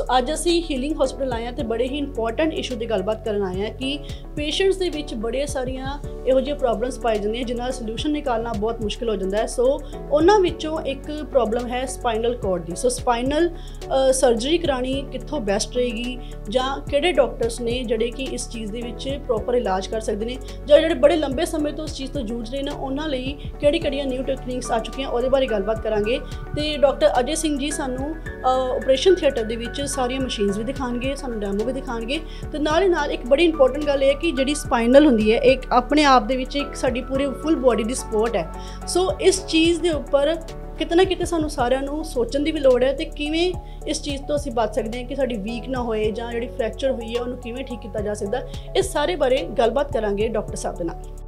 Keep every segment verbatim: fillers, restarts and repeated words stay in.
अज असी healing hospital आए हैं तो बड़े ही इंपॉर्टेंट इशू की गलबात करन आए हैं कि पेशेंट्स के विच बड़े सारिया इहो जिही प्रॉब्लम्स पाई जांदियां जिन्हां सोल्यूशन निकालना बहुत मुश्किल हो जाता है। सो उन्हां विचों एक प्रॉब्लम है स्पाइनल कॉर्ड की। सो स्पाइनल सर्जरी करानी कित्थों बेस्ट रहेगी जां किहड़े डॉक्टर्स ने जिहड़े कि इस चीज़ दे विच प्रॉपर इलाज कर सकते हैं जां जिहड़े बड़े लंबे समय तो उस चीज़ तो जूझ रहे हैं उन्हां लई किहड़ी किहड़ियां न्यू टेक्नीक्स आ चुकियां उहदे बारे गलबात करांगे। ते डॉक्टर अजय सिंह जी सानू ऑपरेशन थिएटर दे विच सारियां मशीनस भी दिखाएंगे, सानू डैमो भी दिखाएंगे। तो नाल नाल एक बड़ी इंपॉर्टेंट गल है कि जिहड़ी स्पाइनल हुंदी है एक अपने आप दे विच एक साडी पूरे फुल बॉडी दी सपोर्ट है। सो इस चीज़ दे उपर किते ना किते सानू सारिਆਂ ਨੂੰ सोचण ਦੀ भी लोड़ है। तो किवें इस चीज़ तो ਅਸੀਂ बच सकते हैं कि साडी वीक ना होए जां जिहड़ी फ्रैक्चर हुई है उहनूं किवें ठीक किया जा सकदा। इस सारे बारे गलबात करांगे डॉक्टर साहब दे नाल।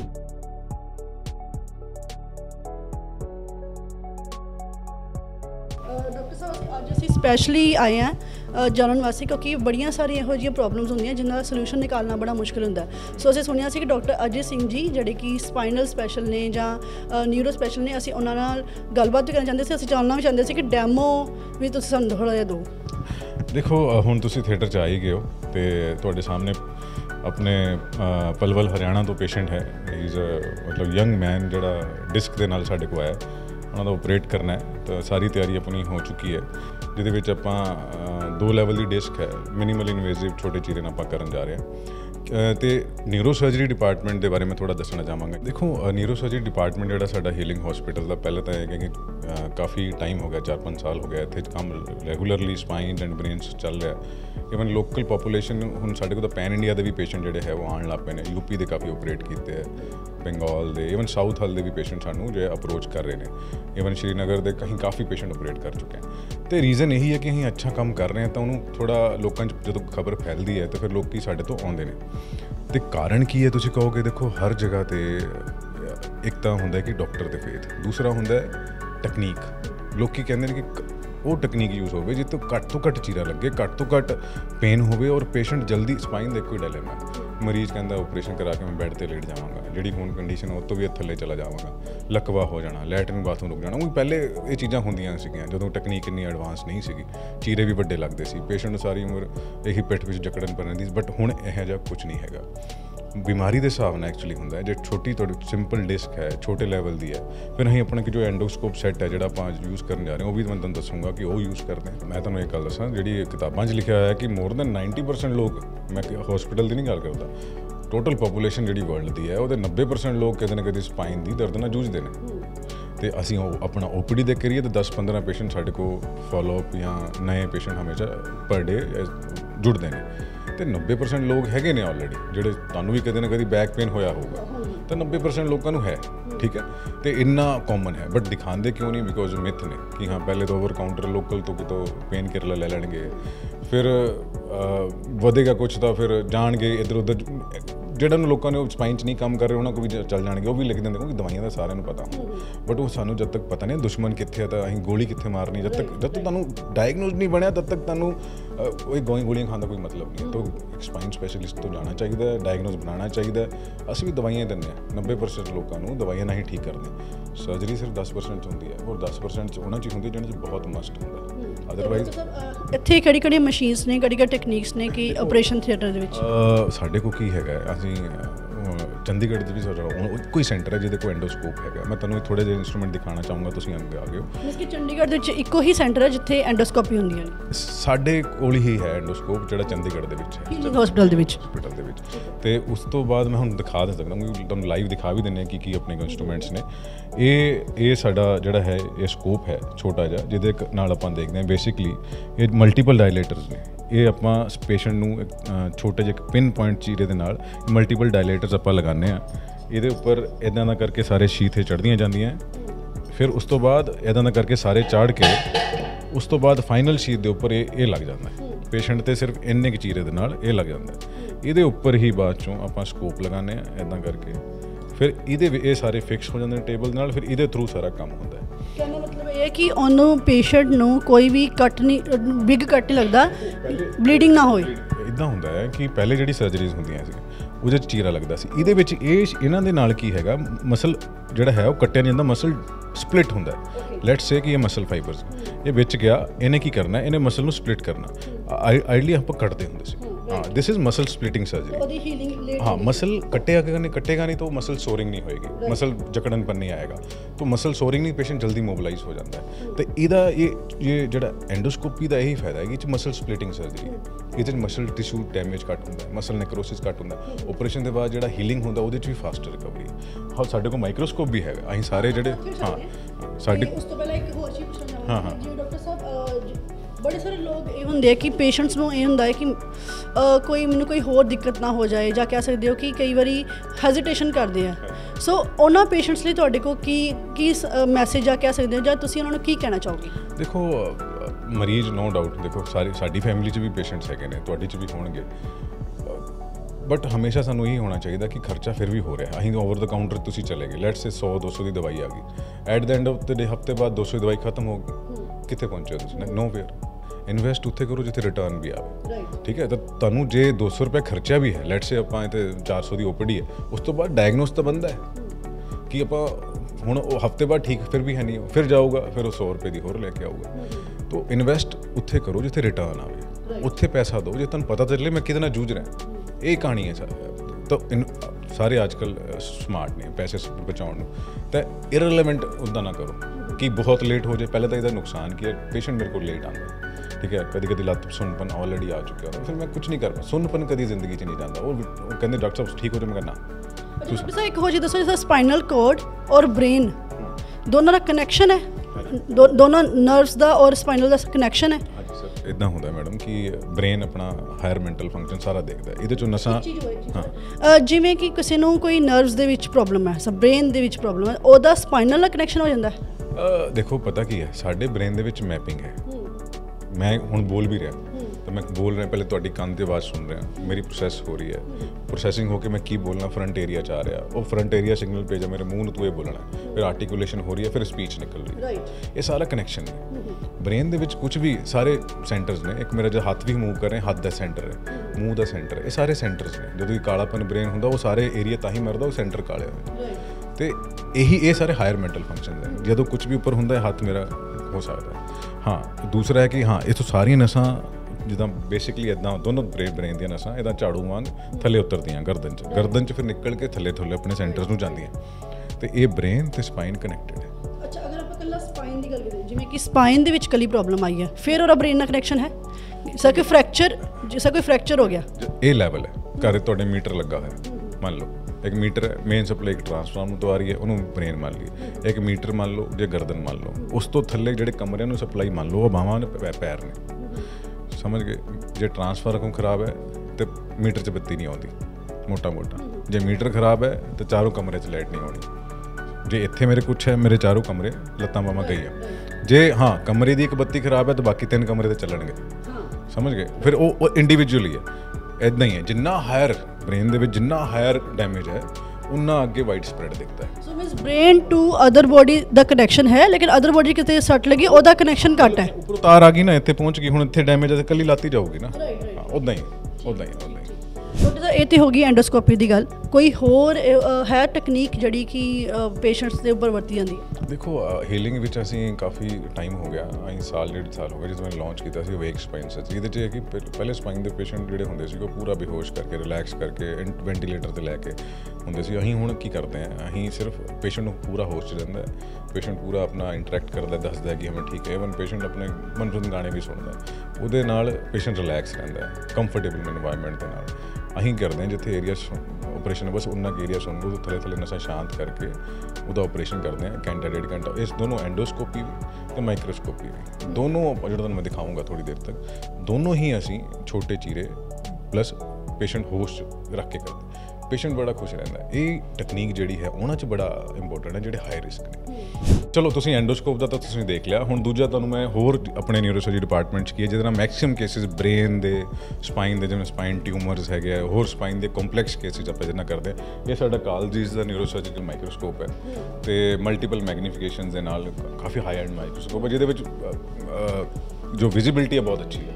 डॉक्टर साहब अज असीं स्पैशली आए हैं जानन वास्ते क्योंकि बड़ियां सारियां इहो जिहियां प्रॉब्लम्स होंदियां जिन्हां दा सोल्यूशन निकालना बड़ा मुश्किल हुंदा है। सो असीं सुनिया सी कि डॉक्टर अजय सिंह जी जिहड़े कि स्पाइनल स्पैशल ने जां न्यूरो स्पैशल ने, असीं उन्हां नाल गलबात भी करना चाहते सी। असीं जानना भी चाहते सी कि डैमो भी तुसीं सानूं थोड़ा जिहा दो। देखो हुण तुसीं थिएटर च आ ही गए हो ते तुहाडे सामने अपने पलवल हरियाणा तो पेशेंट है। इज़ मतलब यंग मैन जिहड़ा डिस्क दे नाल साडे कोल आया, उन्होंने ऑपरेट करना है। तो सारी तैयारी अपनी हो चुकी है जिहदे विच आपां दो लैवल की डिस्क है, मिनीमल इनवेजिव छोटे चीरे नाल आपां करन जा रहे हैं। तो न्यूरो सर्जरी डिपार्टमेंट के बारे में थोड़ा दसना चाहांगा। देखो न्यूरो सर्जरी डिपार्टमेंट जिहड़ा साडा हीलिंग हॉस्पिटल का पहले तो है कि काफ़ी टाइम हो गया, चार पाँच साल हो गया इत्थे काम रेगूलरली स्पाइन एंड ब्रेन्स चल रहा है। इवन लोकल पॉपूलेशन हुण साडे कोल पैन इंडिया के भी पेशेंट जिहड़े है वो आण लग पे ने, यूपी के काफ़ी ऑपरेट किए है, बंगाल के इवन साउथ हल के भी पेशेंट सानू जो अप्रोच कर रहे हैं। इवन श्रीनगर के कहीं काफ़ी पेशेंट ऑपरेट कर चुके हैं। तो रीज़न यही है कि असीं अच्छा काम कर रहे हैं तो उन्होंने थोड़ा लोगों जो खबर फैलती है तो फिर लोग साडे तो आउंदे ने। तो कारण की है तुसीं कहोगे, देखो हर जगह पर एक तो हुंदा है कि डॉक्टर दे फेथ, दूसरा हुंदा है टैक्नीक। लोग कहते हैं कि वो टैक्नीक यूज़ हो जिस तो घट तो घट चीरा लगे, घट तो घट पेन हो और पेशेंट जल्दी स्पाइन देखो ही डाले मैं मरीज़ कहता ऑपरेशन करा के मैं बैड पर लेट जावांगा, जी खून कंडीशन उस तो भी थले चला जावांगा, लकवा हो जाना, लैटरिन बाथरूम रुक जाना। वो पहले ये चीज़ां होंदियां सीगियां जदों टैक्नीक इन्नी एडवांस नहीं सी, चीरे भी वड्डे लगते सी, पेशेंट सारी उम्र यही पिठ विच जकड़न पर रहिंदी। बट हुण इहो जिहा कुछ नहीं हैगा। बीमारी के हिसाब नाल एक्चुअली होंदा है जो छोटी थोड़ी सिंपल डिस्क है, छोटे लैवल की है, फिर असीं अपने जो एंडोस्कोप सैट है जिहड़ा आपां यूज़ करन जा रहे हैं वो भी मैं तुहानूं दसूंगा कि वो यूज़ करते हैं। मैं तुहानूं एक गल दसां जिहड़ी किताबां 'च लिखिया होया कि मोर दैन नाइनटी परसेंट लोग, मैं हॉस्पिटल की नहीं गल करदा, टोटल पॉपूलेशन जिहड़ी वर्ल्ड की है वो नब्बे परसेंट लोग किते ना किते स्पाइन की दर्द नाल जूझते हैं। तो असीं अपना ओ पी डी दे करिए तो दस पंद्रह पेशेंट साडे को फॉलोअप या नए पेशेंट हमेशा पर डे जुड़ते हैं। तो नब्बे परसेंट लोग हैगे ने ऑलरेडी जिहड़े तुहानूं भी कदे ना कदी बैक पेन होया होगा, तो नब्बे परसेंट लोगों को है, ठीक है। तो इन्ना कॉमन है बट दिखाते क्यों नहीं, बिकॉज मिथ ने कि हाँ पहले तो ओवर काउंटर लोकल तो कितों पेन किलर ले लैणगे, फिर वधेगा कुछ तो फिर जाणगे इधर उधर, जिहड़ा लोगों ने स्पाइन च नहीं काम कर रहे उन्होंने को भी चल जाएंगे, वो भी लिख देंगे क्योंकि दवाइयां का सारिਆਂ ਨੂੰ पता हो। बट वो सानू जब तक पता नहीं दुश्मन कित्थे है तो असीं गोली कित्थे मारनी, जब तक जब तक तुहानूं डायग्नोज नहीं बनया तब तक तुहानूं कोई गोली गोलियां खाने का कोई मतलब नहीं है। तो एक स्पाइन स्पैशलिस्ट तो जाना चाहिए, डायग्नोज बनाना चाहिए। असीं भी दवाइयां दिंदे हैं, नब्बे परसेंट लोगों को दवाइयां नहीं ठीक करते। सर्जरी सिर्फ दस परसेंट होंदी है और दस परसेंट उन्हां च होंदी जिन्हां च बहुत मस्ट होंदा। अदरवाइज इत्थे किहड़ी किहड़ी मशीनस ने, किहड़ी किहड़ी टैक्नीक्स ने कि ऑपरेशन थिएटर दे विच साडे कोल की हैगा, असीं चंडीगढ़ भी कोई सेंटर है जिहदे कोल एंडोस्कोप है। मैं तुहानूं थोड़े जिहे इंस्ट्रूमेंट दिखाना चाहूँगा, तुसीं अगे आ गए हो। कि चंडीगढ़ दे इक्को ही सेंटर है जिथे एंडोस्कोपी हुंदी है। साडे कोल ही है एंडोस्कोप जिहड़ा चंडीगढ़ दे विच है, हीलिंग हॉस्पिटल दे विच हॉस्पिटल दे विच। ते उस तो बाद मैं हुण दिखा दे सकदा, क्योंकि तुहानूं लाइव दिखा भी दिंदे कि की अपने इंस्ट्रूमेंट्स ने। ये ये साडा जिहड़ा है ये स्कोप है छोटा जिहा जिहदे नाल आपां देखदे हां बेसिकली ये मल्टीपल डायलेटर्स ने। ये आपां पेशेंट नूं छोटे जिहे पिन पॉइंट चीरे दे नाल मल्टीपल डायलेटर्स आपां लगाने आ। ਇਹਦੇ ਉੱਪਰ इदां दा करके सारे शीथे चढ़दियां जांदियां, फिर उस तो बाद इदां दा करके सारे चाढ़ के उस तो बाद फाइनल शीथ दे ਉੱਪਰ ਇਹ ਲੱਗ ਜਾਂਦਾ ਹੈ। पेशेंट ਤੇ सिर्फ ਇੰਨੇ ਕੁ ਚੀਰੇ ਦੇ ਨਾਲ ਇਹ ਲੱਗ ਜਾਂਦਾ ਹੈ। ਇਹਦੇ ਉੱਪਰ ਹੀ ਬਾਅਦ ਚੋਂ ਆਪਾਂ ਸਕੋਪ ਲਗਾਉਂਦੇ ਆ ਇਦਾਂ ਕਰਕੇ, ਫਿਰ ਇਹਦੇ ਇਹ ਸਾਰੇ ਫਿਕਸ ਹੋ ਜਾਂਦੇ ਨੇ ਟੇਬਲ ਨਾਲ, ਫਿਰ ਇਹਦੇ ਥਰੂ ਸਾਰਾ ਕੰਮ ਹੁੰਦਾ ਹੈ। कहने मतलब ये है कि ਉਹਨੂੰ पेशेंट ਨੂੰ कोई भी कट नहीं, बिग कट नहीं लगता, ब्लीडिंग ना होए। ਇਦਾਂ ਹੁੰਦਾ ਹੈ ਕਿ ਪਹਿਲੇ ਜਿਹੜੀ ਸਰਜਰੀਜ਼ ਹੁੰਦੀਆਂ ਸੀ ਉਹਦੇ 'ਚ ਚੀਰਾ ਲੱਗਦਾ ਸੀ, ਇਹਦੇ ਵਿੱਚ ਇਹ ਇਹਨਾਂ ਦੇ ਨਾਲ ਕੀ ਹੈਗਾ, ਮਸਲ ਜਿਹੜਾ ਹੈ ਉਹ ਕੱਟਿਆ ਨਹੀਂ ਜਾਂਦਾ, ਮਸਲ ਸਪਲਿਟ ਹੁੰਦਾ ਹੈ। ਲੈਟਸ ਸੇ ਕਿ ਇਹ ਮਸਲ ਫਾਈਬਰਸ ਇਹ ਵਿੱਚ ਗਿਆ, ਇਹਨੇ ਕੀ ਕਰਨਾ, ਇਹਨੇ ਮਸਲ ਨੂੰ ਸਪਲਿਟ ਕਰਨਾ, ਆਈਡਲੀ ਆਪਾਂ ਕੱਟਦੇ ਹੁੰਦੇ ਸੀ। ਹਾਂ, this is muscle splitting surgery. ਉਹਦੀ ਹੀਲਿੰਗ ਲੇਟ हाँ, मसल कटेगा नहीं कटेगा नहीं तो मसल सोरिंग नहीं होएगी, मसल जकड़नपन नहीं आएगा, तो मसल सोरिंग नहीं, पेशेंट जल्दी मोबिलाइज हो जाता है। तो ਇਹਦਾ ਇਹ ये ਜਿਹੜਾ ਐਂਡੋਸਕੋਪੀ ਦਾ ਇਹੀ ਫਾਇਦਾ ਹੈ ਕਿ ਇਹ 'ਚ ਮਸਲ ਸਪਲਿਟਿੰਗ ਸਰਜਰੀ ਇਹਦੇ 'ਚ ਮਸਲ ਟਿਸ਼ੂ ਡੈਮੇਜ ਘੱਟ ਹੁੰਦਾ, ਮਸਲ ਨੈਕਰੋਸਿਸ ਘੱਟ ਹੁੰਦਾ, ਆਪਰੇਸ਼ਨ ਦੇ ਬਾਅਦ ਜਿਹੜਾ ਹੀਲਿੰਗ ਹੁੰਦਾ ਉਹਦੇ 'ਚ ਵੀ ਫਾਸਟਰ ਰਿਕਵਰੀ। ਹਾਂ, ਸਾਡੇ ਕੋਲ ਮਾਈਕਰੋਸਕੋਪ ਵੀ ਹੈਗਾ, ਅਸੀਂ ਸਾਰੇ ਜਿਹੜੇ ਹਾਂ ਸਾਡੇ ਉਸ ਤੋਂ ਪਹਿਲਾਂ ਇੱਕ ਹੋਰ ਚੀਜ਼ ਪੁੱਛਣਾ ਚਾਹਾਂਗਾ। ਹਾਂ, ਹਾਂ। ਜਿਵੇਂ ਡਾਕਟਰ ਸਾਹਿਬ ਬੜੇ ਸਾਰੇ ਲੋਕ ਇਹ ਹੁੰਦੇ ਆ ਕਿ ਪੇਸ਼ੈਂਟਸ ਨੂੰ ਇਹ ਹੁੰਦਾ ਹੈ ਕਿ ਅ, ਕੋਈ ਮੈਨੂੰ ਕੋਈ ਹੋਰ ਦਿੱਕਤ ਨਾ ਹੋ ਜਾਏ, ਜਾਂ ਕਹਿ ਸਕਦੇ ਹੋ ਕਿ ਕਈ ਵਾਰੀ ਹੈਜ਼ਿਟੇਸ਼ਨ ਕਰਦੇ ਆ। ਸੋ ਉਹਨਾਂ ਪੇਸ਼ੈਂਟਸ ਲਈ ਤੁਹਾਡੇ ਕੋਲ ਕੀ ਕੀ ਮੈਸੇਜ ਜਾਂ ਕਹਿ ਸਕਦੇ ਹੋ, ਜਾਂ ਤੁਸੀਂ ਉਹਨਾਂ ਨੂੰ ਕੀ ਕਹਿਣਾ ਚਾਹੋਗੇ? ਦੇਖੋ, ਮਰੀਜ਼ ਨੋ ਡਾਊਟ, ਦੇਖੋ ਸਾਰੀ ਸਾਡੀ ਫੈਮਿਲੀ 'ਚ ਵੀ ਪੇਸ਼ੈਂਟਸ ਹੈਗੇ ਨੇ, ਤੁਹਾਡੀ 'ਚ ਵੀ ਹੋਣਗੇ, ਬਟ ਹਮੇਸ਼ਾ ਸਾਨੂੰ ਇਹ ਹੋਣਾ ਚਾਹੀਦਾ ਕਿ ਖਰਚਾ ਫਿਰ ਵੀ ਹੋ ਰਿਹਾ। ਅਸੀਂ ਓਵਰ ਦਾ ਕਾਊਂਟਰ ਤੁਸੀਂ ਚਲੇ ਗਏ, ਲੈਟਸ ਸੇ ਸੌ ਦੋ ਸੌ ਦੀ ਦਵਾਈ ਆ ਗਈ, at the end of the day ਹਫਤੇ ਬਾਅਦ ਦੋ ਸੌ ਦੀ ਦਵਾਈ ਖਤਮ ਹੋ ਗਈ, ਕਿੱਥੇ ਪਹੁੰਚੇ ਹੋ ਤੁਸੀਂ? ਨੋ ਵੇਅਰ। ਇਨਵੈਸਟ ਉੱਥੇ ਕਰੋ ਜਿੱਥੇ ਰਿਟਰਨ ਵੀ ਆਵੇ, ਠੀਕ ਹੈ। ਤਾਂ ਤੁਹਾਨੂੰ ਜੇ ਦੋ ਸੌ ਰੁਪਏ ਖਰਚਾ ਵੀ ਹੈ, ਲੈਟਸ ਸੇ ਆਪਾਂ ਇਹ 'ਤੇ ਚਾਰ ਸੌ ਦੀ ਓਪੀਡੀ ਹੈ, ਉਸ ਤੋਂ ਬਾਅਦ ਡਾਇਗਨੋਸ ਤਾਂ ਬੰਦਾ ਹੈ ਕਿ ਆਪਾਂ ਹੁਣ ਉਹ ਹਫਤੇ ਬਾਅਦ ਠੀਕ ਫਿਰ ਵੀ ਹੈ ਨਹੀਂ, ਫਿਰ ਜਾਊਗਾ, ਫਿਰ ਉਹ ਸੌ ਰੁਪਏ ਦੀ ਹੋਰ ਲੈ ਕੇ ਆਊਗਾ। ਤਾਂ ਇਨਵੈਸਟ ਉੱਥੇ ਕਰੋ ਜਿੱਥੇ ਰਿਟਰਨ ਆਵੇ, ਉੱਥੇ ਪੈਸਾ ਦਿਓ ਜੇ ਤੁਹਾਨੂੰ ਪਤਾ ਚੱਲੇ ਮੈਂ ਕਿਹਦੇ ਨਾਲ ਜੂਝ ਰਿਹਾ। ਇਹ ਕਹਾਣੀ ਹੈ ਸਰ। ਤਾਂ ਸਾਰੇ ਅੱਜ ਕੱਲ੍ਹ ਸਮਾਰਟ ਨੇ ਪੈਸੇ ਬਚਾਉਣ ਨੂੰ, ਤਾਂ ਇਰਰੈਲੇਵੈਂਟ ਉੱਦਾਂ ਨਾ ਕਰੋ ਕਿ ਬਹੁਤ ਲੇਟ ਹੋ ਜਾਏ। ਪਹਿਲਾਂ ਤਾਂ ਇਹਦਾ ਨੁਕਸਾਨ ਕੀ ਹੈ, ਪੇਸ਼ੈਂਟ ਮੇਰੇ ਕੋਲ ਲੇਟ ਆਉਂਦਾ, ਠੀਕ ਹੈ, ਕਦੀ ਕਦੀ ਲੱਤ ਸੁੰਨਪਨ ਆਲਰੇਡੀ ਆ ਚੁੱਕਿਆ ਹੁੰਦਾ, ਫਿਰ ਮੈਂ ਕੁਝ ਨਹੀਂ ਕਰ ਪਾਉਂਦਾ। ਸੁੰਨਪਨ ਕਦੀ ਜ਼ਿੰਦਗੀ 'ਚ ਨਹੀਂ ਜਾਂਦਾ, ਉਹ ਉਹ ਕਹਿੰਦੇ ਡਾਕਟਰ ਸਾਹਿਬ ਠੀਕ ਹੋ ਜਾਏ, ਮੈਂ ਕਹਿੰਦਾ ਤੁਸੀਂ ਇੱਕ ਹੋ ਜੀ ਦੱਸੋ, ਜਿਸ ਸਪਾਈਨਲ ਕੋਰਡ ਔਰ ਬ੍ਰੇਨ ਦੋਨਾਂ ਦਾ ਕਨੈਕਸ਼ਨ ਹੈ, ਦੋਨੋਂ ਨਰਵਸ ਦਾ ਔਰ ਸਪਾਈਨਲ ਦਾ ਕਨੈਕਸ਼ਨ ਹੈ। ਹਾਂਜੀ ਸਰ, ਇੱਦਾਂ ਹੁੰਦਾ ਮੈਡਮ ਕਿ ਬ੍ਰੇਨ ਆਪਣਾ ਹਾਇਰ ਮੈਂਟਲ ਫੰਕਸ਼ਨ ਸਾਰਾ ਦੇਖਦਾ, ਇਹਦੇ 'ਚੋਂ ਨਸਾਂ ਹਾਂ, ਜਿਵੇਂ ਕਿ ਕਿਸੇ ਨੂੰ ਕੋਈ ਨਰਵਸ ਦੇ ਵਿੱਚ ਪ੍ਰੋਬਲਮ ਹੈ, ਸਭ ਬ੍ਰੇਨ ਦੇ ਵਿੱਚ ਪ੍ਰੋਬਲਮ ਹੈ, ਉਹਦਾ ਸਪਾਈਨਲ ਨਾਲ ਕਨੈਕਸ਼ਨ ਹੋ ਜਾਂਦਾ ਹੈ। ਦੇਖੋ ਪਤਾ ਕੀ ਹੈ, ਸਾਡੇ ਬ੍ਰੇਨ ਦੇ ਵਿੱਚ ਮੈਪਿੰਗ ਹੈ। ਮੈਂ ਹੁਣ ਬੋਲ ਵੀ ਰਿਹਾ ਤਾਂ ਮੈਂ ਬੋਲ ਰਿਹਾ, ਪਹਿਲੇ ਤੁਹਾਡੀ ਕੰਨ ਦੀ ਆਵਾਜ਼ ਸੁਣ ਰਿਹਾ, ਮੇਰੀ ਪ੍ਰੋਸੈਸ ਹੋ ਰਹੀ ਹੈ, ਪ੍ਰੋਸੈਸਿੰਗ ਹੋ ਕੇ ਮੈਂ ਕੀ ਬੋਲਣਾ ਫਰੰਟ ਏਰੀਆ 'ਚ ਆ ਰਿਹਾ, ਉਹ ਫਰੰਟ ਏਰੀਆ ਸਿਗਨਲ ਭੇਜਿਆ ਮੇਰੇ ਮੂੰਹ ਨੂੰ, ਤੂੰ ਇਹ ਬੋਲਣਾ, ਫਿਰ ਆਰਟੀਕੂਲੇਸ਼ਨ ਹੋ ਰਹੀ ਹੈ, ਫਿਰ ਸਪੀਚ ਨਿਕਲ ਰਹੀ ਹੈ। ਇਹ ਸਾਰਾ ਕਨੈਕਸ਼ਨ ਹੈ ਬ੍ਰੇਨ ਦੇ ਵਿੱਚ। ਕੁਝ ਵੀ ਸਾਰੇ ਸੈਂਟਰਸ ਨੇ, ਇੱਕ ਮੇਰਾ ਜੋ ਹੱਥ ਵੀ ਮੂਵ ਕਰ ਰਿਹਾ, ਹੱਥ ਦਾ ਸੈਂਟਰ ਹੈ, ਮੂੰਹ ਦਾ ਸੈਂਟਰ ਹੈ, ਇਹ ਸਾਰੇ ਸੈਂਟਰਸ ਨੇ। ਜਦੋਂ ਵੀ ਕਾਲਾਪਨ ਬ੍ਰੇਨ ਹੁੰਦਾ, ਉਹ ਸਾਰੇ ਏਰੀਆ ਤਾਂ ਹੀ ਮਰਦਾ, ਉਹ ਸੈਂਟਰ ਕਾਲੇ ਹੋਏ। ਤੇ ਇਹੀ ਇਹ ਸਾਰੇ ਹਾਇਰ ਮੈਂਟਲ ਫੰਕਸ਼ਨ ਨੇ। ਜਦੋਂ ਕੁਝ ਵੀ ਉੱਪਰ ਹੁੰਦਾ ਹੈ, ਹੱਥ ਮੇਰਾ ਹੋ ਸਕਦਾ ਹੈ। ਹਾਂ, ਦੂਸਰਾ ਹੈ ਕਿ ਹਾਂ, ਇਹ ਤੋਂ ਸਾਰੀਆਂ ਨਸਾਂ ਜਿੱਦਾਂ ਬੇਸਿਕਲੀ ਇੱਦਾਂ ਦੋਨੋਂ ਬ੍ਰੇਨ ਬ੍ਰੇਨ ਦੀਆਂ ਨਸਾਂ ਇੱਦਾਂ ਝਾੜੂ ਵਾਂਗ ਥੱਲੇ ਉਤਰਦੀਆਂ ਗਰਦਨ 'ਚ, ਗਰਦਨ 'ਚ ਫਿਰ ਨਿਕਲ ਕੇ ਥੱਲੇ ਥੱਲੇ ਆਪਣੇ ਸੈਂਟਰਸ ਨੂੰ ਜਾਂਦੀਆਂ, ਤੇ ਇਹ ਬ੍ਰੇਨ ਤੇ ਸਪਾਈਨ ਕਨੈਕਟਡ ਹੈ। ਅੱਛਾ, ਅਗਰ ਆਪਾਂ ਇਕੱਲਾ ਸਪਾਈਨ ਦੀ ਗੱਲ ਕਰੀਏ, ਜਿਵੇਂ ਕਿ ਸਪਾਈਨ ਦੇ ਵਿੱਚ ਇਕੱਲੀ ਪ੍ਰੋਬਲਮ ਆਈ ਹੈ, ਫਿਰ ਉਹਦਾ ਬ੍ਰੇਨ ਨਾਲ ਕਨੈਕਸ਼ਨ ਹੈ? ਸਰ ਕੋਈ ਫ੍ਰੈਕਚਰ, ਜਿਸਾ ਕੋਈ ਫ੍ਰੈਕਚਰ ਹੋ ਗਿਆ, ਇਹ ਲੈਵਲ ਹੈ, ਘਰ ਤੁਹਾਡੇ ਮੀਟਰ ਲੱਗਾ ਹੋਇਆ, ਮੰਨ ਲਓ ਇੱਕ ਮੀਟਰ ਹੈ, ਮੇਨ ਸਪਲਾਈ ਇੱਕ ਟਰਾਂਸਫਾਰਮਰ ਤੋਂ ਆ ਰਹੀ ਹੈ, ਉਹਨੂੰ ਬ੍ਰੇਨ ਮੰਨ ਲਈ, ਇੱਕ ਮੀਟਰ ਮੰਨ ਲਓ, ਜੇ ਗਰਦਨ ਮੰਨ ਲਓ, ਉਸ ਤੋਂ ਥੱਲੇ ਜਿਹੜੇ ਕਮਰਿਆਂ ਨੂੰ ਸਪਲਾਈ ਮੰਨ ਲਓ, ਉਹ ਬਾਹਾਂ ਨੇ ਪੈਰ ਨੇ, ਸਮਝ ਗਏ? ਜੇ ਟਰਾਂਸਫਾਰਮਰ ਖਰਾਬ ਹੈ ਤੇ ਮੀਟਰ 'ਚ ਬੱਤੀ ਨਹੀਂ ਆਉਂਦੀ ਮੋਟਾ ਮੋਟਾ, ਜੇ ਮੀਟਰ ਖਰਾਬ ਹੈ ਤਾਂ ਚਾਰੋਂ ਕਮਰੇ 'ਚ ਲਾਈਟ ਨਹੀਂ ਆਉਣੀ। ਜੇ ਇੱਥੇ ਮੇਰੇ ਕੁਛ ਹੈ, ਮੇਰੇ ਚਾਰੋਂ ਕਮਰੇ ਲੱਤਾਂ ਬਾਹਾਂ ਗਈ ਆ। ਜੇ ਹਾਂ ਕਮਰੇ ਦੀ ਇੱਕ ਬੱਤੀ ਖਰਾਬ ਹੈ ਤਾਂ ਬਾਕੀ ਤਿੰਨ ਕਮਰੇ ਤੇ ਚੱਲਣਗੇ, ਸਮਝ ਗਏ? ਫਿਰ ਉਹ ਉਹ ਇੰਡੀਵਿਜੂਅਲੀ ਹੈ, ਇੱਦਾਂ ਹੀ ਹੈ। ਜਿੰਨਾ ਹਾਇਰ ਬ੍ਰੇਨ ਦੇ ਵਿੱਚ ਜਿੰਨਾ ਹਾਇਰ ਡੈਮੇਜ ਹੈ, ਉਨਾ ਅੱਗੇ ਵਾਈਡ ਸਪਰੈਡ ਦਿਖਦਾ ਹੈ। So means brain to other body ਦਾ ਕਨੈਕਸ਼ਨ ਹੈ, ਲੇਕਿਨ ਅਦਰ ਬੋਡੀ ਕਿਤੇ ਸੱਟ ਲੱਗੀ, ਉਹਦਾ ਕਨੈਕਸ਼ਨ ਘੱਟ ਹੈ। ਉੱਪਰੋਂ ਤਾਰ ਆ ਗਈ ਨਾ, ਇੱਥੇ ਪਹੁੰਚ ਗਈ, ਹੁਣ ਇੱਥੇ ਡੈਮੇਜ ਹੈ ਤਾਂ ਕੱਲੀ ਲਾਤੀ ਜਾਊਗੀ ਨਾ, ਉੱਦਾਂ ਹੀ ਉੱਦਾਂ ਹੀ ਉੱਦਾਂ ਹੀ। ਡਾਕਟਰ ਸਾਹਿਬ, ਇਹ ਤੇ ਹੋ ਗਈ ਐਂਡੋਸਕੋਪੀ ਦੀ ਗੱਲ, ਕੋਈ ਹੋਰ ਹੈ ਟੈਕਨੀਕ ਜਿਹੜੀ ਕਿ ਪੇਸ਼ੈਂਟਸ ਦੇ ਉੱਪਰ ਵਰਤੀ ਜਾਂਦੀ ਹੈ? ਦੇਖੋ, ਹੀਲਿੰਗ ਵਿੱਚ ਅਸੀਂ ਕਾਫੀ ਟਾਈਮ ਹੋ ਗਿਆ, ਅਸੀਂ ਸਾਲ ਡੇਢ ਸਾਲ ਹੋ ਗਿਆ ਜਦੋਂ ਮੈਂ ਲਾਂਚ ਕੀਤਾ ਸੀ ਵੇਕ ਸਪਾਈਨ ਸਰਜਰੀ। ਇਹਦੇ 'ਚ ਇਹ ਕਿ ਪਹਿਲੇ ਸਪਾਈਨ ਦੇ ਪੇਸ਼ੈਂਟ ਜਿਹੜੇ ਹੁੰਦੇ ਸੀ ਉਹ ਪੂਰਾ ਬੇਹੋਸ਼ ਕਰਕੇ ਰਿਲੈਕਸ ਕਰਕੇ ਵੈਂਟੀਲੇਟਰ 'ਤੇ ਲੈ ਕੇ ਹੁੰਦੇ ਸੀ। ਅਸੀਂ ਹੁਣ ਕੀ ਕਰਦੇ ਹਾਂ, ਅਸੀਂ ਸਿਰਫ ਪੇਸ਼ੈਂਟ ਨੂੰ ਪੂਰਾ ਹੋਸ਼ 'ਚ ਰਹਿੰਦਾ, ਪੇਸ਼ੈਂਟ ਪੂਰਾ ਆਪਣਾ ਇੰਟਰੈਕਟ ਕਰਦਾ, ਦੱਸਦਾ ਕਿ ਮੈਂ ਠੀਕ ਹੈ, ਇਵਨ ਪੇਸ਼ੈਂਟ ਆਪਣੇ ਮਨਪਸੰਦ ਗਾਣੇ ਵੀ ਸੁਣਦਾ, ਉਹਦੇ ਨਾਲ ਪੇਸ਼ੈਂਟ ਰਿਲੈਕਸ ਰਹਿੰਦਾ ਹੈ ਕੰਫਰਟੇਬਲ ਇਨਵਾਇਰਨਮੈਂਟ ਦੇ ਨਾਲ। ਅਸੀਂ ਕਰਦੇ ਹਾਂ ਜਿੱਥੇ ਏਰੀਆ ਆਪਰੇਸ਼ਨ ਬਸ ਉਨਾ ਕੁ ਏਰੀਆ ਸੁਣ ਲਓ, ਥੱਲੇ ਥੱਲੇ ਨਸਾਂ ਸ਼ਾਂਤ ਕਰਕੇ ਉਹਦਾ ਆਪਰੇਸ਼ਨ ਕਰਦੇ ਹਾਂ ਘੰਟਾ ਡੇਢ ਘੰਟਾ। ਇਸ ਦੋਨੋਂ ਐਂਡੋਸਕੋਪੀ ਵੀ ਅਤੇ ਮਾਈਕਰੋਸਕੋਪੀ ਵੀ, ਦੋਨੋਂ ਜਿਹੜਾ ਤੁਹਾਨੂੰ ਮੈਂ ਦਿਖਾਊਂਗਾ ਥੋੜ੍ਹੀ ਦੇਰ ਤੱਕ, ਦੋਨੋਂ ਹੀ ਅਸੀਂ ਛੋਟੇ ਚੀਰੇ ਪਲੱਸ ਪੇਸ਼ੈਂਟ ਹੋਸ਼ ਰੱਖ ਕੇ ਕਰਦੇ। ਪੇਸ਼ੈਂਟ ਬੜਾ ਖੁਸ਼ ਰਹਿੰਦਾ। ਇਹ ਟੈਕਨੀਕ ਜਿਹੜੀ ਹੈ ਉਹਨਾਂ 'ਚ ਬੜਾ ਇੰਪੋਰਟੈਂਟ ਹੈ ਜਿਹੜੇ ਹਾਈ ਰਿਸਕ ਨੇ। ਚਲੋ ਤੁਸੀਂ ਐਂਡੋਸਕੋਪ ਦਾ ਤਾਂ ਤੁਸੀਂ ਦੇਖ ਲਿਆ, ਹੁਣ ਦੂਜਾ ਤੁਹਾਨੂੰ ਮੈਂ ਹੋਰ ਆਪਣੇ ਨਿਊਰੋਸਰਜਰੀ ਡਿਪਾਰਟਮੈਂਟ 'ਚ ਕੀ ਹੈ ਜਿਹਦੇ ਨਾਲ ਮੈਕਸਿਮਮ ਕੇਸਿਸ ਬ੍ਰੇਨ ਦੇ, ਸਪਾਈਨ ਦੇ, ਜਿਵੇਂ ਸਪਾਈਨ ਟਿਊਮਰਸ ਹੈਗੇ ਆ, ਹੋਰ ਸਪਾਈਨ ਦੇ ਕੰਪਲੈਕਸ ਕੇਸਿਸ ਆਪਾਂ ਜਿਹਨਾਂ ਕਰਦੇ ਹਾਂ। ਇਹ ਸਾਡਾ ਕਾਲਜੀਜ਼ ਦਾ ਨਿਊਰੋਸਰਜੀਕਲ ਮਾਈਕਰੋਸਕੋਪ ਹੈ ਅਤੇ ਮਲਟੀਪਲ ਮੈਗਨੀਫਿਕੇਸ਼ਨ ਦੇ ਨਾਲ ਕਾਫੀ ਹਾਈ ਐਂਡ ਮਾਈਕਰੋਸਕੋਪ ਹੈ, ਜਿਹਦੇ ਵਿੱਚ ਜੋ ਵਿਜ਼ਿਬਿਲਿਟੀ ਹੈ ਬਹੁਤ ਅੱਛੀ ਹੈ।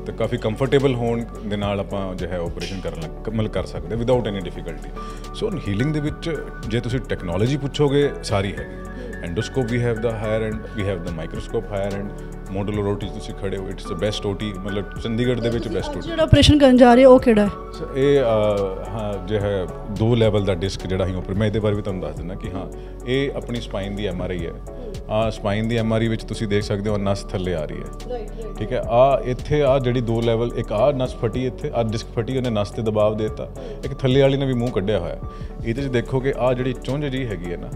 ਤੇ ਕਾਫੀ ਕੰਫਰਟੇਬਲ ਹੋਣ ਦੇ ਨਾਲ ਆਪਾਂ ਜੋ ਹੈ ਆਪਰੇਸ਼ਨ ਕਰਨ ਕਮਲ ਕਰ ਸਕਦੇ without any difficulty. So healing ਦੇ ਵਿੱਚ ਜੇ ਤੁਸੀਂ ਟੈਕਨੋਲੋਜੀ ਪੁੱਛੋਗੇ ਸਾਰੀ ਹੈਗੀ। Endoscope we have the higher end we have the microscope higher end modular OT ਤੁਸੀਂ ਖੜੇ ਹੋ, ਇਟਸ ਦ ਬੈਸਟ ਓਟੀ, ਮਤਲਬ ਚੰਡੀਗੜ੍ਹ ਦੇ ਵਿੱਚ ਬੈਸਟ ਓਟੀ। ਜਿਹੜਾ ਆਪਰੇਸ਼ਨ ਕਰਨ ਜਾ ਰਹੇ ਹੋ ਉਹ ਕਿਹੜਾ ਹੈ? ਇਹ ਹਾਂ ਜੋ ਹੈ ਦੋ ਲੈਵਲ ਦਾ ਡਿਸਕ ਜਿਹੜਾ ਅਸੀਂ ਉੱਪਰ, ਮੈਂ ਇਹਦੇ ਬਾਰੇ ਵੀ ਤੁਹਾਨੂੰ ਦੱਸ ਦਿੰਦਾ ਕਿ ਹਾਂ ਇਹ ਆਪਣੀ ਸਪਾਈਨ ਦੀ ਐਮ ਆਰ ਆਈ ਹੈ। ਆ ਸਪਾਈਨ ਦੀ ਐਮ ਆਰ ਆਈ ਵਿੱਚ ਤੁਸੀਂ ਦੇਖ ਸਕਦੇ ਹੋ ਨਸ ਥੱਲੇ ਆ ਰਹੀ ਹੈ, ਠੀਕ ਹੈ। ਆ ਇੱਥੇ ਆ ਜਿਹੜੀ ਦੋ ਲੈਵਲ, ਇੱਕ ਆ ਨਸ ਫਟੀ, ਇੱਥੇ ਆ ਡਿਸਕ ਫਟੀ, ਉਹਨੇ ਨਸ ਤੇ ਦਬਾਅ ਦੇ ਦਿੱਤਾ। ਇੱਕ ਥੱਲੇ ਵਾਲੀ ਨੇ ਵੀ ਮੂੰਹ ਕੱਢਿਆ ਹੋਇਆ। ਇਹਦੇ 'ਚ ਦੇਖੋਗੇ ਆ ਜਿਹੜੀ ਚੁੰਝ ਜੀ ਹੈਗੀ ਹੈ ਨਾ,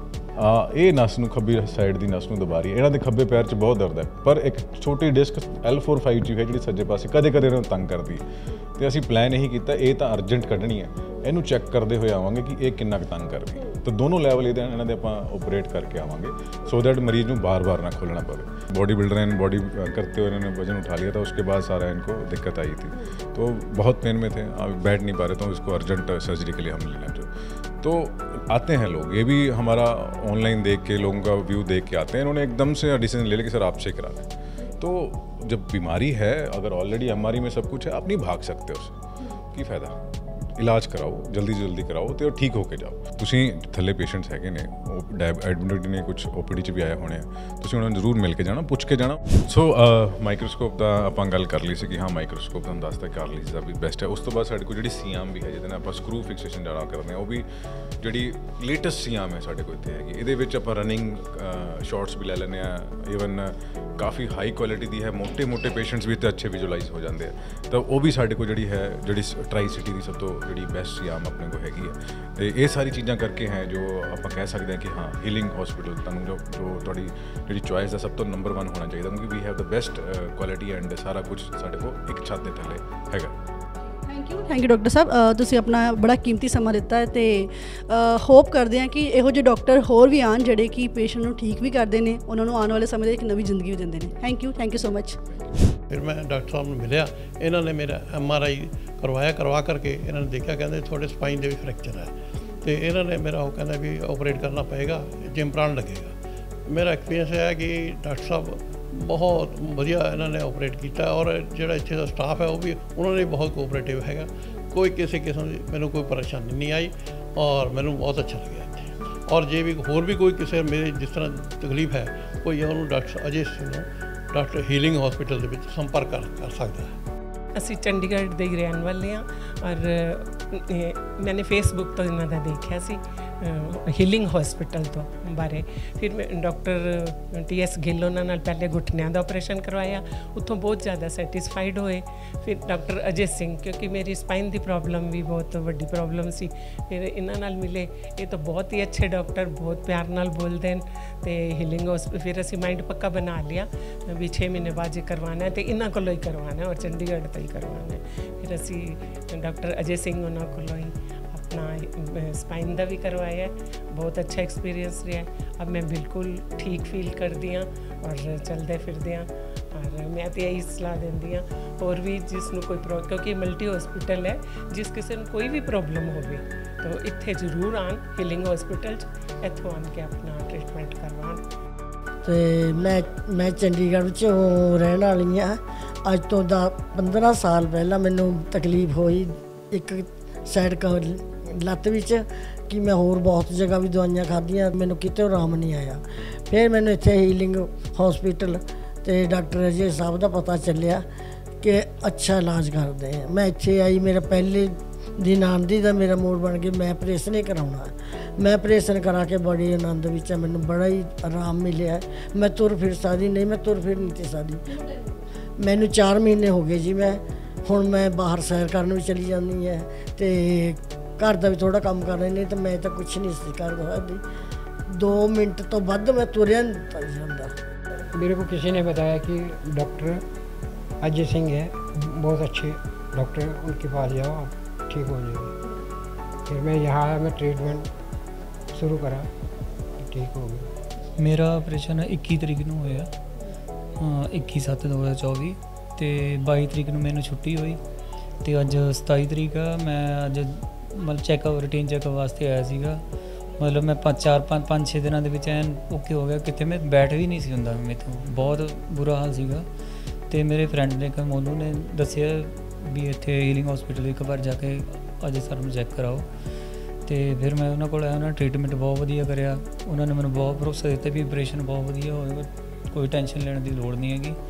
ਆ ਇਹ ਨਸ ਨੂੰ ਖੱਬੀ ਸਾਈਡ ਦੀ ਨਸ ਨੂੰ ਦਬਾ ਰਹੀ ਹੈ। ਇਹਨਾਂ ਦੇ ਖੱਬੇ ਪੈਰ 'ਚ ਬਹੁਤ ਦਰਦ ਹੈ, ਪਰ ਇੱਕ ਛੋਟੀ disc L four five G ਹੈ ਜਿਹੜੀ ਸੱਜੇ ਪਾਸੇ ਕਦੇ ਕਦੇ ਇਹਨਾਂ ਨੂੰ ਤੰਗ ਕਰਦੀ ਹੈ। ਤੇ ਅਸੀਂ ਪਲਾਨ ਇਹੀ ਕੀਤਾ ਇਹ ਤਾਂ ਅਰਜੈਂਟ ਕੱਢਣੀ ਹੈ, ਇਹਨੂੰ ਚੈੱਕ ਕਰਦੇ ਹੋਏ ਆਵਾਂਗੇ ਕਿ ਇਹ ਕਿੰਨਾ ਕੁ ਤੰਗ ਕਰਦੀ ਹੈ। ਤਾਂ ਦੋਨੋਂ ਲੈਵਲ ਇਹਦੇ ਇਹਨਾਂ ਦੇ ਆਪਾਂ ਆਪਰੇਟ ਕਰਕੇ ਆਵਾਂਗੇ ਸੋ ਦੈਟ ਮਰੀਜ਼ ਨੂੰ बार-बार ना खोलना पड़े। बॉडी बिल्डर एंड बॉडी करते हुए इन्होंने वजन उठा लिया था, उसके बाद सारा इनको दिक्कत आई थी, तो बहुत पेन में थे, अब बैठ नहीं पा रहे, तो इसको अर्जेंट सर्जरी के लिए हम लेना चाहिए। तो आते हैं लोग, ये भी हमारा ऑनलाइन देख के लोगों का व्यू देख के आते हैं, इन्होंने एकदम से डिसीजन ले लिया कि सर आपसे करा दें। तो जब बीमारी है, अगर ऑलरेडी एम आर आई में सब कुछ है, आप नहीं भाग सकते उससे, की फ़ायदा। इलाज कराओ, जल्दी से जल्दी कराओ तो ठीक होके जाओ। तुसीं थल्ले पेशेंट्स हैगे ने, एडमिट ने कुछ ओ पी डी च भी आए होने, तुसीं उन्होंने जरूर मिल के जाना, पुछ के जाना। सो माइक्रोस्कोप का आपां गल कर ली सी कि हाँ माइक्रोस्कोप तुहानूं दसदा कार्लिस दा भी बेस्ट है। उस तो बाद साडे कोल जिहड़ी सीआम भी है, जिहदे नाल आपां स्क्रू फिक्सेशन ज़्यादा करदे हां, वो भी जिहड़ी लेटेस्ट सीआम है साडे कोल इत्थे हैगी। इहदे विच आपां रनिंग शॉट्स भी लै लैंदे आ, ईवन काफ़ी हाई क्वालिटी दी है, मोटे मोटे पेशेंट्स भी इत्थे अच्छे विजुलाइज हो जाते हैं। तो वो भी साडे कोल जिहड़ी है, जिहड़ी ट्राई सिटी दी सब तो जिहड़ी बेस्ट सीआम अपने को हैगी है। तो ये सारी चीज़ां करके हैं जो आप कह सकते हैं कि हाँ हीलिंग हॉस्पिटल तुहानूं जो जो तुहाडी जिहड़ी चॉइस है सब तो नंबर वन होना चाहिए, क्योंकि we have the best quality and सारा कुछ साडे कोल एक छत दे थल्ले हैगा। Thank you thank you doctor Sahib, ਤੁਸੀਂ ਆਪਣਾ ਬੜਾ ਕੀਮਤੀ ਸਮਾਂ ਦਿੱਤਾ ਹੈ ਤੇ ਹੋਪ ਕਰਦੇ ਹਾਂ ਕਿ ਇਹੋ ਜਿਹੇ ਡਾਕਟਰ ਹੋਰ ਵੀ ਆਉਣ ਜਿਹੜੇ ਕਿ ਪੇਸ਼ੈਂਟ ਨੂੰ ਠੀਕ ਵੀ ਕਰਦੇ ਨੇ, ਉਹਨਾਂ ਨੂੰ ਆਉਣ ਵਾਲੇ ਸਮੇਂ ਦੇ ਇੱਕ ਨਵੀਂ ਜ਼ਿੰਦਗੀ ਵੀ ਦਿੰਦੇ ਨੇ। Thank you thank you so much. ਫਿਰ ਮੈਂ ਡਾਕਟਰ ਸਾਹਿਬ ਨੂੰ ਮਿਲਿਆ, ਇਹਨਾਂ ਨੇ ਮੇਰਾ ਐਮ ਆਰ ਆਈ ਕਰਵਾਇਆ, ਕਰਵਾ ਕਰਕੇ ਇਹਨਾਂ ਨੇ ਦੇਖਿਆ, ਕਹਿੰਦੇ ਤੁਹਾਡੇ ਸਪਾਈਨ ਦੇ ਵੀ ਫ੍ਰੈਕਚਰ ਹੈ, ਤੇ ਇਹਨਾਂ ਨੇ ਮੇਰਾ ਉਹ ਕਹਿੰਦਾ ਵੀ ਆਪਰੇਟ ਕਰਨਾ ਪਏਗਾ, ਜਿਮ ਪ੍ਰਾਣ ਲੱਗੇਗਾ। ਮੇਰਾ ਐਕਸਪੀਰੀਅੰਸ ਹੈ ਕਿ ਡਾਕਟਰ ਸਾਹਿਬ ਬਹੁਤ ਵਧੀਆ ਇਹਨਾਂ ਨੇ ਆਪਰੇਟ ਕੀਤਾ, ਔਰ ਜਿਹੜਾ ਇੱਥੇ ਦਾ ਸਟਾਫ ਹੈ ਉਹ ਵੀ ਉਹਨਾਂ ਨੇ ਬਹੁਤ ਕੋਆਪਰੇਟਿਵ ਹੈਗਾ, ਕੋਈ ਕਿਸੇ ਕਿਸਮ ਦੀ ਮੈਨੂੰ ਕੋਈ ਪਰੇਸ਼ਾਨੀ ਨਹੀਂ ਆਈ, ਔਰ ਮੈਨੂੰ ਬਹੁਤ ਅੱਛਾ ਲੱਗਿਆ ਇੱਥੇ। ਔਰ ਜੇ ਵੀ ਹੋਰ ਵੀ ਕੋਈ ਕਿਸੇ ਮੇਰੇ ਜਿਸ ਤਰ੍ਹਾਂ ਤਕਲੀਫ ਹੈ ਕੋਈ, ਉਹਨੂੰ ਡਾਕਟਰ ਅਜੇ ਸਿੰਘ ਨੂੰ ਡਾਕਟਰ ਹੀਲਿੰਗ ਹਸਪੀਟਲ ਦੇ ਵਿੱਚ ਸੰਪਰਕ ਕਰ ਕਰ ਸਕਦਾ ਹੈ। ਅਸੀਂ ਚੰਡੀਗੜ੍ਹ ਦੇ ਰਹਿਣ ਵਾਲੇ ਹਾਂ, ਔਰ ਮੈਨੇ ਫੇਸਬੁੱਕ ਤੋਂ ਇਹਨਾਂ ਦਾ ਦੇਖਿਆ ਸੀ ਹੀਲਿੰਗ ਹਸਪੀਟਲ ਤੋਂ ਬਾਰੇ। ਫਿਰ ਮੈਂ ਡਾਕਟਰ ਟੀ ਐਸ ਗਿੱਲ ਉਹਨਾਂ ਨਾਲ ਪਹਿਲੇ ਘੁਟਨਿਆਂ ਦਾ ਆਪਰੇਸ਼ਨ ਕਰਵਾਇਆ, ਉੱਥੋਂ ਬਹੁਤ ਜ਼ਿਆਦਾ ਸੈਟਿਸਫਾਈਡ ਹੋਏ। ਫਿਰ ਡਾਕਟਰ ਅਜੇ ਸਿੰਘ, ਕਿਉਂਕਿ ਮੇਰੀ ਸਪਾਈਨ ਦੀ ਪ੍ਰੋਬਲਮ ਵੀ ਬਹੁਤ ਵੱਡੀ ਪ੍ਰੋਬਲਮ ਸੀ, ਫਿਰ ਇਹਨਾਂ ਨਾਲ ਮਿਲੇ। ਇਹ ਤਾਂ ਬਹੁਤ ਹੀ ਅੱਛੇ ਡਾਕਟਰ, ਬਹੁਤ ਪਿਆਰ ਨਾਲ ਬੋਲਦੇ ਨੇ, ਅਤੇ ਹੀਲਿੰਗ ਹਸਪੀਟਲ ਫਿਰ ਅਸੀਂ ਮਾਈਂਡ ਪੱਕਾ ਬਣਾ ਲਿਆ ਵੀ ਛੇ ਮਹੀਨੇ ਬਾਅਦ ਜੇ ਕਰਵਾਉਣਾ ਹੈ ਅਤੇ ਇਹਨਾਂ ਕੋਲੋਂ ਹੀ ਕਰਵਾਉਣਾ, ਔਰ ਚੰਡੀਗੜ੍ਹ ਤੋਂ ਹੀ ਕਰਵਾਉਣਾ। ਫਿਰ ਅਸੀਂ ਡਾਕਟਰ ਅਜੇ ਸਿੰਘ ਉਹਨਾਂ ਕੋਲੋਂ ਹੀ अपना स्पाइन का भी करवाया है, बहुत अच्छा एक्सपीरियंस रहा है। अब मैं बिल्कुल ठीक फील करती हाँ और चलते फिरते हाँ, और मैं तो यही सलाह देंदी हाँ और भी जिसनों कोई प्रॉब्लम, क्योंकि मल्टी हॉस्पिटल है, जिस किसी को कोई भी प्रॉब्लम हो तो इत्थे जरूर आन हीलिंग हॉस्पिटल, इत्थों आन के अपना ट्रीटमेंट करवान। तो मैं मैं चंडीगढ़ च रहने वाली हाँ। अज तो दा पंद्रह साल पहला मैनू तकलीफ हुई एक साइड का ਲੱਤ ਵਿੱਚ, ਕਿ ਮੈਂ ਹੋਰ ਬਹੁਤ ਜਗ੍ਹਾ ਵੀ ਦਵਾਈਆਂ ਖਾਧੀਆਂ, ਮੈਨੂੰ ਕਿਤੇ ਆਰਾਮ ਨਹੀਂ ਆਇਆ। ਫਿਰ ਮੈਨੂੰ ਇੱਥੇ ਹੀਲਿੰਗ ਹਸਪੀਟਲ ਅਤੇ ਡਾਕਟਰ ਅਜੇ ਸਾਹਿਬ ਦਾ ਪਤਾ ਚੱਲਿਆ ਕਿ ਅੱਛਾ ਇਲਾਜ ਕਰਦੇ ਆ। ਮੈਂ ਇੱਥੇ ਆਈ, ਮੇਰਾ ਪਹਿਲੇ ਦਿਨ ਆਉਂਦੀ ਦਾ ਮੇਰਾ ਮੂਡ ਬਣ ਗਿਆ, ਮੈਂ ਆਪਰੇਸ਼ਨ ਹੀ ਕਰਾਉਣਾ। ਮੈਂ ਆਪਰੇਸ਼ਨ ਕਰਾ ਕੇ ਬੜੇ ਆਨੰਦ ਵਿੱਚ, ਮੈਨੂੰ ਬੜਾ ਹੀ ਆਰਾਮ ਮਿਲਿਆ। ਮੈਂ ਤੁਰ ਫਿਰ ਸਕਦੀ ਨਹੀਂ, ਮੈਂ ਤੁਰ ਫਿਰ ਨਹੀਂ ਸੀ ਸਕਦੀ। ਮੈਨੂੰ ਚਾਰ ਮਹੀਨੇ ਹੋ ਗਏ ਜੀ, ਮੈਂ ਹੁਣ ਮੈਂ ਬਾਹਰ ਸੈਰ ਕਰਨ ਵੀ ਚਲੀ ਜਾਂਦੀ ਹੈ, ਅਤੇ घर का भी थोड़ा काम कर रहे, नहीं तो मैं तो कुछ नहीं सी कर सकती। दो मिनट तो ਵੱਧ मैं तुरया नहीं जाता। मेरे को किसी ने बताया कि डॉक्टर अजय सिंह है, बहुत अच्छे डॉक्टर, उनके पास जाओ आप ठीक हो जाएगी। फिर मैं यहाँ आया, मैं ट्रीटमेंट शुरू करा, ठीक हो गया। मेरा ऑपरेशन इक्की तरीक ਨੂੰ ਹੋਇਆ, इक्की सत्त दो हज़ार चौबी, ਤੇ बाई तरीक ਨੂੰ ਮੈਨੂੰ ਛੁੱਟੀ ਹੋਈ, ਤੇ ਅੱਜ सताई तरीक ਆ। मैं ਅੱਜ मतलब चैकअप रूटीन चैकअप वास्ते आया सीगा, मतलब मैं पाँच चार पाँच पाँच छे दिनों के एन ओके हो गया, कितने मैं बैठ भी नहीं सी हुंदा, मेरे तो बहुत बुरा हाल सीगा। ਤੇ ਮੇਰੇ ਫਰੈਂਡ ਨੇ ਕਿ ਮੋਨੂ ਨੇ ਦੱਸਿਆ ਵੀ ਇੱਥੇ ਹੀਲਿੰਗ ਹਸਪੀਟਲ ਇੱਕ ਵਾਰ ਜਾ ਕੇ ਅਜੇ ਸਰ ਨੂੰ ਚੈੱਕ ਕਰਾਓ। ਤੇ ਫਿਰ ਮੈਂ ਉਹਨਾਂ ਕੋਲ ਆਇਆ, ਉਹਨਾਂ ਟ੍ਰੀਟਮੈਂਟ ਬਹੁਤ ਵਧੀਆ ਕਰਿਆ। ਉਹਨਾਂ ਨੇ ਮੈਨੂੰ ਬਹੁਤ ਭਰੋਸਾ ਦਿੱਤਾ ਵੀ ਆਪਰੇਸ਼ਨ ਬਹੁਤ ਵਧੀਆ ਹੋਏਗਾ, ਕੋਈ ਟੈਨਸ਼ਨ ਲੈਣ ਦੀ ਲੋੜ ਨਹੀਂ ਹੈਗੀ।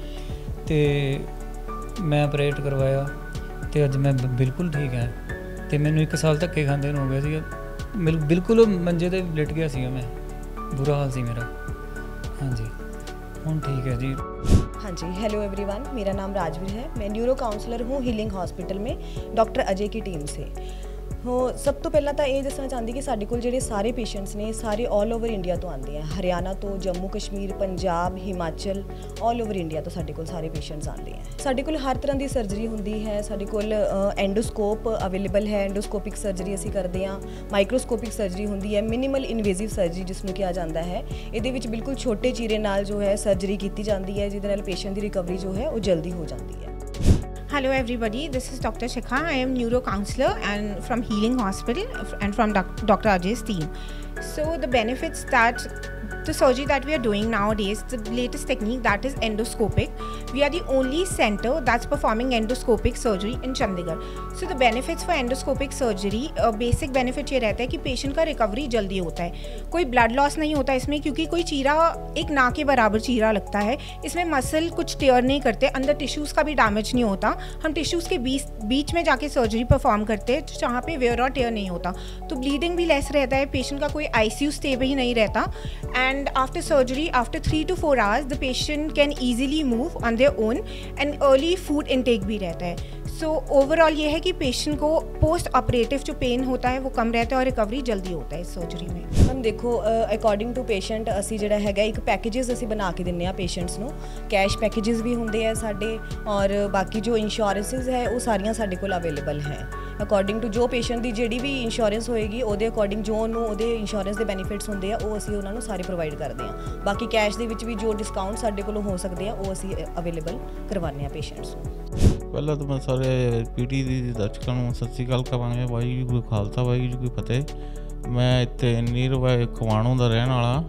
ਤੇ ਮੈਂ ਆਪਰੇਟ ਕਰਵਾਇਆ ਤੇ ਅੱਜ ਮੈਂ ਬ- ਬਿਲਕੁਲ ਠੀਕ ਹਾਂ। ਤੇ ਮੈਨੂੰ ਇੱਕ ਸਾਲ ਧੱਕੇ ਖਾਂਦੇ ਨੂੰ ਹੋ ਗਿਆ ਸੀਗਾ, ਬਿਲ ਬਿਲਕੁਲ ਮੰਜੇ ਤੇ ਲਿਟ ਗਿਆ ਸੀਗਾ ਮੈਂ, ਬੁਰਾ ਹਾਲ ਸੀ मेरा। हाँ जी, ਹੁਣ ठीक है जी। हाँ जी, हेलो एवरीवन, मेरा नाम राजवीर है। मैं न्यूरो काउंसलर हूँ हीलिंग हॉस्पिटल में डॉक्टर अजय की टीम से। हो सब तो पहला तो ये दसना चाहती कि साढ़े कोल जेह्ड़े सारे पेशेंट्स ने सारे ऑल ओवर इंडिया तो आते हैं, हरियाणा तो, Jammu Kashmir, Punjab, Himachal, all over India तो साढ़े कोल सारे पेशेंट्स आते हैं। साढ़े कोल हर तरह की सर्जरी होंदी है। साढ़े कोल एंडोस्कोप अवेलेबल है, एंडोस्कोपिक सर्जरी असी करते हैं। माइक्रोस्कोपिक सर्जरी होंदी है, मिनिमल इनवेजिव सर्जरी जिसनूं कहा जाता है। ये बिल्कुल छोटे चीरे नाल जो है सर्जरी की जाती है, जिहदे नाल पेशेंट की रिकवरी जो है वो जल्दी हो जाती है। Hello everybody, this is Doctor Shikha. I am neuro counselor and from Healing Hospital and from doc- Doctor Ajay's team. So the benefits that the surgery that we are doing nowadays, the latest technique that is endoscopic. We are the only center that's performing endoscopic surgery in Chandigarh. So the benefits for endoscopic surgery, uh, basic benefit ये रहता है कि patient का recovery जल्दी होता है, कोई blood loss नहीं होता इसमें, क्योंकि कोई चीरा एक ना के बराबर चीरा लगता है। इसमें मसल कुछ टेयर नहीं करते, अंदर टिश्यूज़ का भी डैमेज नहीं होता। हम टिश्यूज़ के बीच बीच में जाके सर्जरी परफॉर्म करते हैं जहाँ पे वेयर और टेयर नहीं होता, तो ब्लीडिंग भी लेस रहता है, पेशेंट का कोई आईसीयू स्टे भी नहीं रहता। And after surgery, after three two four hours the patient can easily move on their own and early food intake भी रहता है। सो ओवरऑल ये है कि पेशेंट को पोस्ट ऑपरेटिव जो पेन होता है वो कम रहता है और रिकवरी जल्दी होता है इस सर्जरी में। हम देखो अकॉर्डिंग टू पेशेंट असी जिहड़ा हैगा एक पैकेजेस असी बना के दिंदे आ पेशेंट्स नूं। कैश पैकेजेस भी हुंदे आ साडे और बाकी जो इंश्योरेंसेस है वो सारियां साडे कोल अवेलेबल है। अकॉर्डिंग टू जो पेशेंट की जिहड़ी भी इंश्योरेंस होएगी ਉਹਦੇ अकॉर्डिंग जो ਉਹਨੂੰ ਉਹਦੇ इंश्योरेंस ਦੇ ਬੈਨੀਫਿਟਸ ਹੁੰਦੇ ਆ ਉਹ ਅਸੀਂ ਉਹਨਾਂ ਨੂੰ ਸਾਰੇ ਪ੍ਰੋਵਾਈਡ ਕਰਦੇ ਆ। ਬਾਕੀ ਕੈਸ਼ ਦੇ ਵਿੱਚ ਵੀ ਜੋ ਡਿਸਕਾਊਂਟ ਸਾਡੇ ਕੋਲੋਂ ਹੋ ਸਕਦੇ ਆ ਉਹ ਅਸੀਂ ਅਵੇਲੇਬਲ ਕਰਵਾਉਂਦੇ ਆ ਪੇਸ਼ੈਂਟਸ ਨੂੰ। ਪਹਿਲਾਂ ਤਾਂ ਮੈਂ ਸਾਰੇ ਪੀਟੀ ਦੀ ਦਰਸ਼ਕਾਂ ਨੂੰ ਸਤਿ ਸ਼੍ਰੀ ਅਕਾਲ ਕਹਾਂਗੇ। ਵਾਹਿਗੁਰੂ ਕੋਈ ਖਾਲਸਾ ਵਾਹਿਗੁਰੂ ਕੋਈ ਫਤਿਹ। ਮੈਂ ਇੱਥੇ ਨੀਅਰ ਬਾਏ ਖਵਾਣੋਂ ਦਾ ਰਹਿਣ ਵਾਲਾ।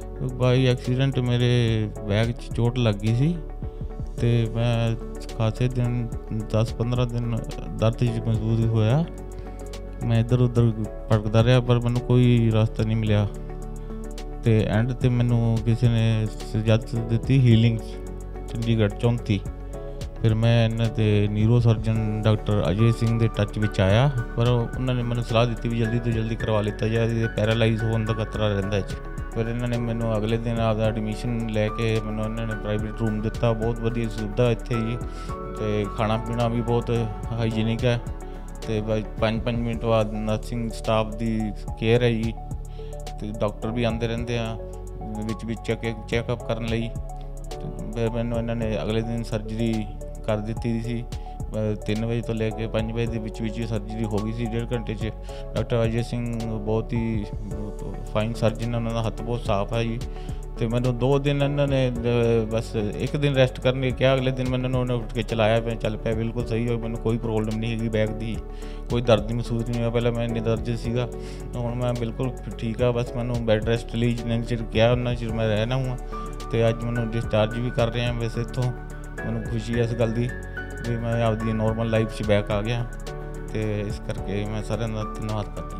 ਬਾਈ ਐਕਸੀਡੈਂਟ ਮੇਰੇ ਬੈਗ 'ਚ ਚੋਟ ਲੱਗ ਗਈ ਸੀ ਤੇ ਮੈਂ ਖਾਸੇ ਦਿਨ ਦਸ ਪੰਦਰਾਂ ਦਿਨ ਦਰਦ 'ਚ ਮਹਿਸੂਸ ਹੋਇਆ। ਮੈਂ ਇੱਧਰ ਉੱਧਰ ਭਟਕਦਾ ਰਿਹਾ ਪਰ ਮੈਨੂੰ ਕੋਈ ਰਸਤਾ ਨਹੀਂ ਮਿਲਿਆ ਤੇ ਐਂਡ 'ਤੇ ਮੈਨੂੰ ਕਿਸੇ ਨੇ ਇਜਾਜ਼ਤ ਦਿੱਤੀ ਹੀਲਿੰਗ ਚੰਡੀਗੜ੍ਹ ਚੌਂਤੀ। ਫਿਰ ਮੈਂ ਇਹਨਾਂ ਦੇ neuro surgeon doctor Ajay Singh ਦੇ ਟੱਚ ਵਿੱਚ ਆਇਆ, ਪਰ ਉਹਨਾਂ ਨੇ ਮੈਨੂੰ ਸਲਾਹ ਦਿੱਤੀ ਵੀ ਜਲਦੀ ਤੋਂ ਜਲਦੀ ਕਰਵਾ ਲਿੱਤਾ ਜਾਏ, ਪੈਰਾਲਾਈਜ਼ ਹੋਣ ਦਾ ਖਤਰਾ ਰਹਿੰਦਾ ਇਹ 'ਚ। ਫਿਰ ਇਹਨਾਂ ਨੇ ਮੈਨੂੰ ਅਗਲੇ ਦਿਨ ਆਪਦਾ ਐਡਮਿਸ਼ਨ ਲੈ ਕੇ ਮੈਨੂੰ ਇਹਨਾਂ ਨੇ ਪ੍ਰਾਈਵੇਟ ਰੂਮ ਦਿੱਤਾ। ਬਹੁਤ ਵਧੀਆ ਸੁਵਿਧਾ ਇੱਥੇ ਜੀ ਅਤੇ ਖਾਣਾ ਪੀਣਾ ਵੀ ਬਹੁਤ ਹਾਈਜੀਨਿਕ ਹੈ ਅਤੇ ਬਾਈ ਪੰਜ ਪੰਜ ਮਿੰਟ ਬਾਅਦ ਨਰਸਿੰਗ ਸਟਾਫ ਦੀ ਕੇਅਰ ਹੈ ਜੀ ਅਤੇ ਡਾਕਟਰ ਵੀ ਆਉਂਦੇ ਰਹਿੰਦੇ ਆ ਵਿੱਚ ਵਿੱਚ ਚੈੱਕ ਚੈੱਕਅਪ ਕਰਨ ਲਈ। ਫਿਰ ਮੈਨੂੰ ਇਹਨਾਂ ਨੇ ਅਗਲੇ ਦਿਨ ਸਰਜਰੀ ਕਰ ਦਿੱਤੀ ਸੀ। ਤਿੰਨ ਵਜੇ ਤੋਂ ਲੈ ਕੇ ਪੰਜ ਵਜੇ ਦੇ ਵਿੱਚ ਵਿੱਚ ਸਰਜਰੀ ਹੋ ਗਈ ਸੀ ਡੇਢ ਘੰਟੇ 'ਚ। ਡਾਕਟਰ ਅਜੇ ਸਿੰਘ ਬਹੁਤ ਹੀ ਫਾਈਨ ਸਰਜਨ, ਉਹਨਾਂ ਦਾ ਹੱਥ ਬਹੁਤ ਸਾਫ਼ ਹੈ ਜੀ ਅਤੇ ਮੈਨੂੰ ਦੋ ਦਿਨ ਇਹਨਾਂ ਨੇ ਬਸ ਇੱਕ ਦਿਨ ਰੈਸਟ ਕਰਨ ਲਈ ਕਿਹਾ, ਅਗਲੇ ਦਿਨ ਮੈਨੂੰ ਉਹਨੇ ਉੱਠ ਕੇ ਚਲਾਇਆ, ਮੈਂ ਚੱਲ ਪਿਆ ਬਿਲਕੁਲ ਸਹੀ ਹੋਇਆ। ਮੈਨੂੰ ਕੋਈ ਪ੍ਰੋਬਲਮ ਨਹੀਂ ਹੈਗੀ ਬੈਕ ਦੀ, ਕੋਈ ਦਰਦ ਦੀ ਮਹਿਸੂਸ ਨਹੀਂ ਹੋਇਆ। ਪਹਿਲਾਂ ਮੈਂ ਇੰਨੇ ਦਰਦ ਸੀਗਾ, ਹੁਣ ਮੈਂ ਬਿਲਕੁਲ ਠੀਕ ਆ। ਬਸ ਮੈਨੂੰ ਬੈੱਡ ਰੈਸਟ ਲਈ ਜਿੰਨਾ ਚਿਰ ਕਿਹਾ ਉਹਨਾਂ ਚਿਰ ਮੈਂ ਰਹਿਣਾ ਹਾਂ ਅਤੇ ਅੱਜ ਮੈਨੂੰ ਡਿਸਚਾਰਜ ਵੀ ਕਰ ਰਹੇ ਹਾਂ। ਵੈਸੇ ਇੱਥੋਂ ਮੈਨੂੰ ਖੁਸ਼ੀ ਹੈ ਇਸ ਗੱਲ ਦੀ ਵੀ ਮੈਂ ਆਪਦੀ ਨੋਰਮਲ ਲਾਈਫ 'ਚ ਬੈਕ ਆ ਗਿਆ ਅਤੇ ਇਸ ਕਰਕੇ ਮੈਂ ਸਾਰਿਆਂ ਦਾ ਧੰਨਵਾਦ ਕਰਦਾ।